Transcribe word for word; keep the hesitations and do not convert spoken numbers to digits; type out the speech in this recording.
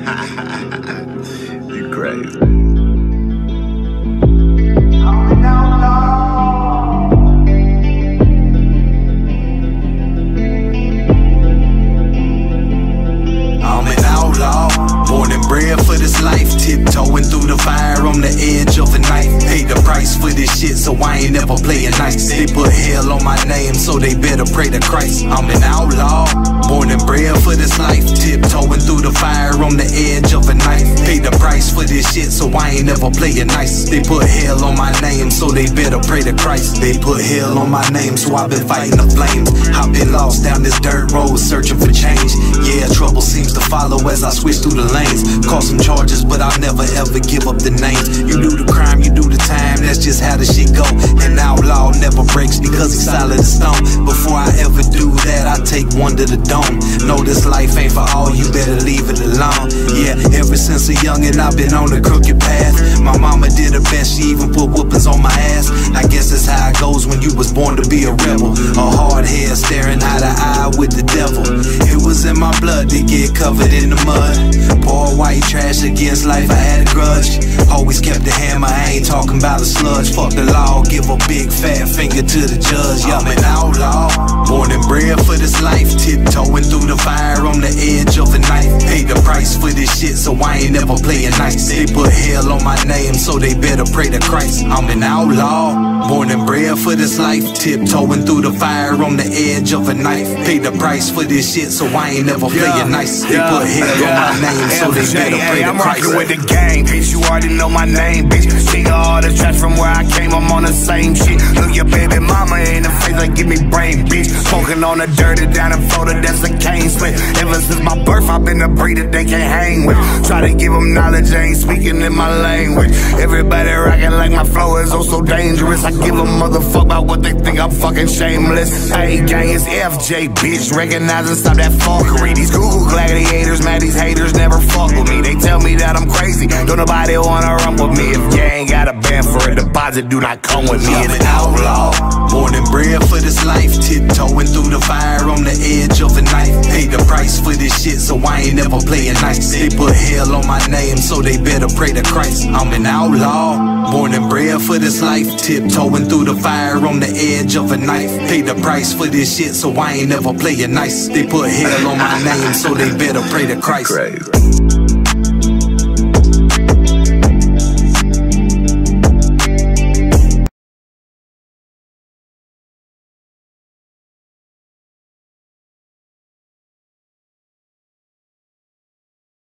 You crazy. Bred for this life, tiptoeing through the fire on the edge of a knife. Pay the price for this shit, so I ain't never playing nice. They put hell on my name, so they better pray to Christ. I'm an outlaw, born and bred for this life, tiptoeing through the fire on the edge of a knife. Pay the price for this shit, so I ain't never playing nice. They put hell on my name, so they better pray to Christ. They put hell on my name, so I've been fighting the flames. I've been lost down this dirt road, searching for change. Yeah, trouble seems to follow as I switch through the lanes. Call some charges, but I'll never ever give up the names. You do the crime, you do the time, that's just how the shit go. An outlaw never breaks because he's solid as stone. Before I ever do that, I take one to the dome. Know this life ain't for all, you better leave it alone. Yeah, ever since a youngin' I've been on the crooked path. My mama did her best, she even put whoopings on my ass. I guess that's how it goes when you was born to be a rebel. A hard head staring eye to eye with the devil. It was in my blood to get covered in the mud. Poor white trash against life, I had a grudge. Always kept the hammer, I ain't talking about a sludge. Fuck the law, give a big fat finger to the judge. Yeah, I'm an outlaw, born and bred for this life, tiptoeing through the fire on the edge of a knife. Pay the price for this shit, so I ain't never playing nice. They put hell on my name, so they better pray to Christ. I'm an outlaw, born and bred for this life, tiptoeing through the fire on the edge of a knife. Pay the price for this shit, so I ain't never playing nice. They put hell on my name, so they better pray to I'm Christ. rockin' with the gang, bitch, you already know my name, bitch. King of all the trash from where I came, I'm on the same shit. Look your baby mama in the face like give me brain, bitch. Smoking on the dirty down in Florida, that's a cane split. Ever since my birth, I've been a breeder they can't hang with. Try to give them knowledge, I ain't speaking in my language. Everybody rockin' like my flow is oh so dangerous. I give a motherfuck about what they think, I'm fucking shameless. Hey gang, it's F J, bitch, recognize and stop that fuckery. These Google gladiators, man, these haters never fuck with me. They tell me that I'm crazy, don't nobody wanna run with me. If you ain't got a band for a deposit, do not come with me. I'm an outlaw, born and bred for this life, tiptoeing through the fire on the edge of a knife. Pay the price for this shit, so I ain't never playing nice. They put hell on my name, so they better pray to Christ. I'm an outlaw, born and bred for this life, tiptoeing through the fire on the edge of a knife. Pay the price for this shit, so I ain't never playing nice. They put hell on my name, so they better pray to Christ. Crazy.